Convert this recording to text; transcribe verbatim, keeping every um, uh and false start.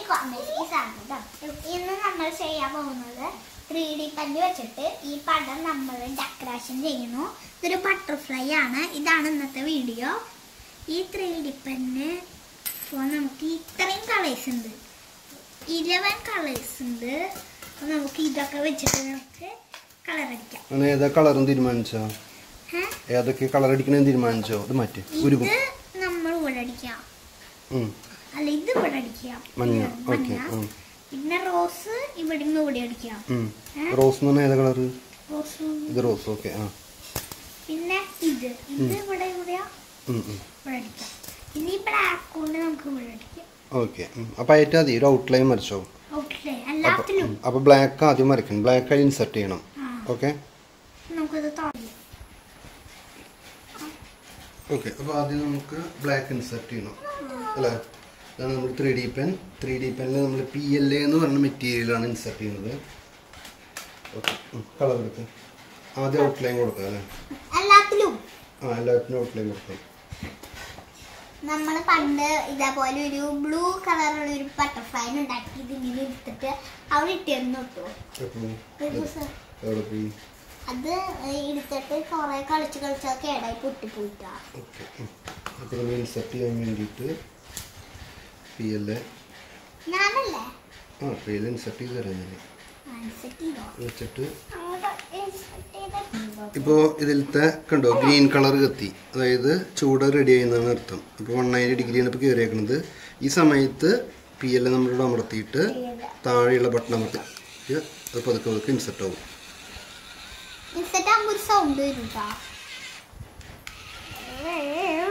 ഇന്ന് നമ്മൾ ചെയ്യാൻ പോകുന്നത് ത്രീ ഡി പെന്ന് വെച്ചിട്ട് ഈ പടം നമ്മൾ ഡെക്കറേഷൻ ചെയ്യുന്നു. ഇതൊരു ബട്ടർഫ്ലൈ ആണ്. ഇതാണ് ഇന്നത്തെ വീഡിയോ. ഈ ത്രീ ഡി പെന്ന് ഇപ്പോൾ നമുക്ക് ഇത്രയും കളേഴ്സ് ഉണ്ട്, ഇലവൻ കളേഴ്സ് ഉണ്ട്. അപ്പോൾ നമുക്ക് ഇതൊക്കെ വെച്ചിട്ട് നമുക്ക് കളർ അടിക്കാം. ഏതാ കളറും തീരുമാനിച്ചോ? ഏതൊക്കെ കളർ അടിക്കണമെന്ന് തീരുമാനിച്ചോ? ഇത് മാറ്റി ഇത് നമ്മൾ ഇവിടെ അടിക്കാം, അല്ല ഇത് ഇവിടെ അടിക്കാം, മഞ്ഞ. പിന്നെ റോസ് ഇവിടെ ഇവിടെ അടിക്കാം. റോസ് എന്ന് പറഞ്ഞാൽ ഏതാ കളർ? ഇത് റോസ്. ഓക്കെ. ആ പിന്നെ ഇത് ഇത് ഇവിടെ ഇവിടെ ഇവിടെ അടിക്കാം. ഇനി ബ്ലാക്ക് കൊണ്ട് നമുക്ക് ഇവിടെ അടിക്കാം. ഓക്കെ. അപ്പൊ ആയിട്ട് മതി. ഒരു ഔട്ട്ലൈൻ വരച്ചോ. ഔട്ട്ലൈൻ എല്ലാത്തിലും. അപ്പൊ ബ്ലാക്ക് ആദ്യം വരയ്ക്കണം. ബ്ലാക്ക് ആയി ഇൻസെർട്ട് ചെയ്യണം. ഓക്കെ. നമുക്കത് തുടങ്ങാം. ഓക്കെ. അപ്പോൾ ആദ്യം നമുക്ക് ബ്ലാക്ക് ഇൻസെർട്ട് ചെയ്യണം അല്ലേ? ഇതാണ് നമ്മൾ three D pen. Three D പെനിൽ നമ്മൾ പി എൽ എ എന്ന് പറഞ്ഞ മെറ്റീരിയലാണ് ഇൻസെർട്ട് ചെയ്യുന്നത്. ഓക്കെ. കളർ എടുക്കുക. ആദ്യം ഔട്ട്ലൈൻ കൊടുക്കുക അല്ലേ? എല്ലാത്തിലും. ആ എല്ലാത്തിനും ഔട്ട്ലൈൻ കൊടുക്കാം. നമ്മൾ പണ്ട് ഇതേപോലെ ഒരു ബ്ലൂ കളറുള്ള ഒരു ബട്ടർഫ്ലൈ ഉണ്ടാക്കി ഇതിങ്ങനെ എടുത്തിട്ട് അവിടെ ഇട്ടിരുന്നു കേട്ടോ. അത് എടുത്തിട്ട് കുറെ കളിച്ച് കളിച്ച് കേടായി പൊട്ടിപ്പോയിട്ടാ. ഇൻസെർട്ട് ചെയ്യാൻ വേണ്ടിയിട്ട് പി എൽ എ ഞാനല്ലേ ആ പി എൽ ഇൻസെർട്ട് ചെയ്ത് തരാം ഞാൻ വെച്ചിട്ട്. ഇപ്പോൾ ഇതിലത്തെ കണ്ടോ ഗ്രീൻ കളർ കത്തി, അതായത് ചൂട് റെഡി ആയിരുന്നാണ് അർത്ഥം. ഇപ്പോൾ വൺ നയൻറ്റി ഡിഗ്രിയാണ് ഇപ്പോൾ കയറിയേക്കുന്നത്. ഈ സമയത്ത് പി എൽ നമ്മളോട് അമർത്തിയിട്ട് താഴെയുള്ള ബട്ടൺ അമർത്തി അത് പതുക്കെ പതുക്കെ ഇൻസെർട്ട് ആവും. ഇൻസെർട്ട് ആകുമ്പോൾ ഒരു സൗണ്ട് വരും.